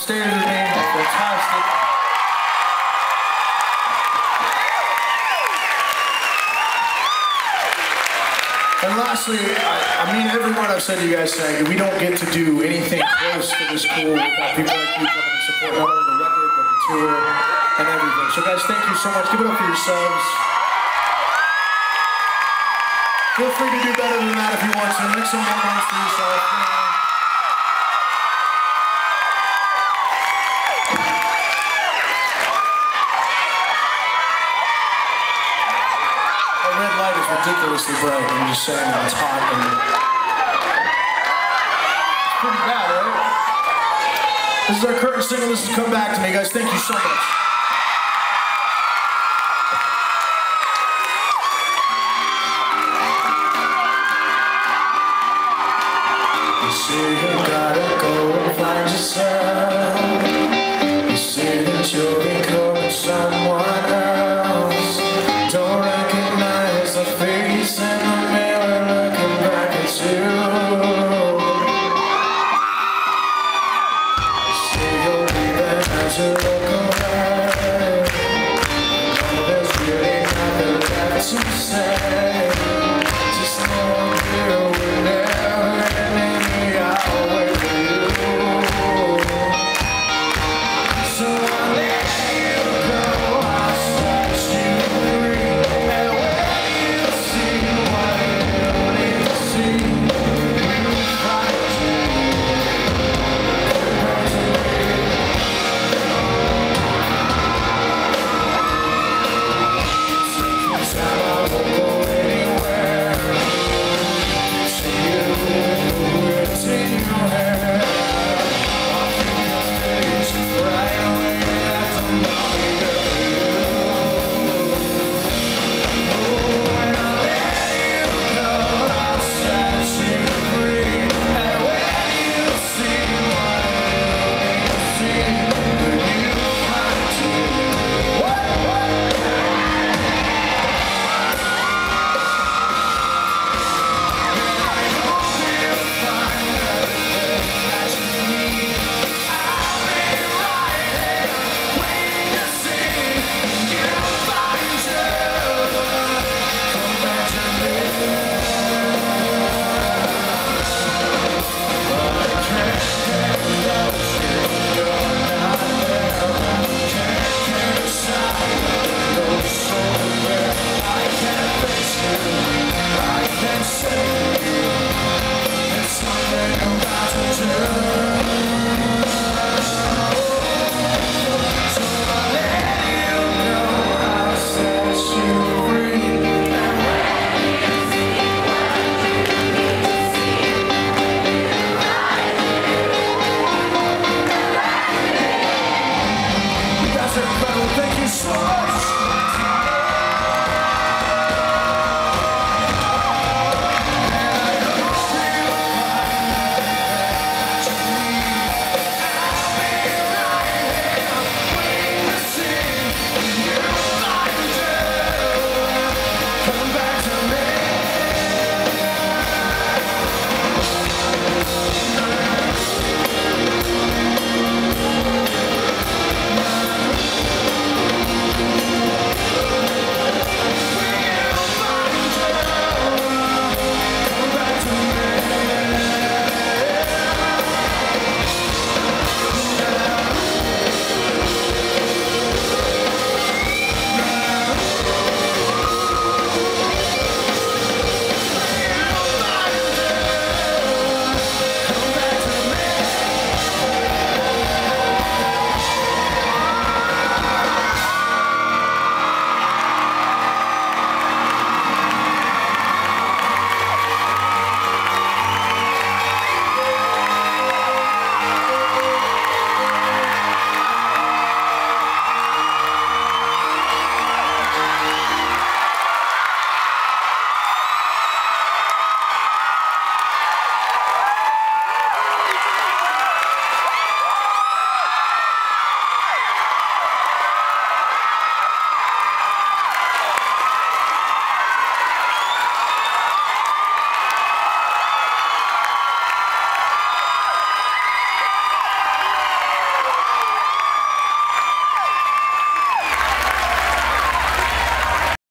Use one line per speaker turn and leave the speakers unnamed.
stage with me. Fantastic. And lastly, I mean every word I've said to you guys tonight. We don't get to do anything close to this cool without people like you coming and support not only the record, but the tour and everything. So guys, thank you so much. Give it up for yourselves. Feel free to do better than that if you want to. Make some more noise for yourself. The red light is ridiculously bright. I'm just saying that it's hot and it's pretty bad, right? This is our current single. This is Come Back to Me, guys. Thank you so much. You say you gotta go and find yourself. You say that you're becoming someone else. Don't recognize the face in the mirror looking back at you. You say you'll leave it as you look away. Oh, there's really nothing left to say.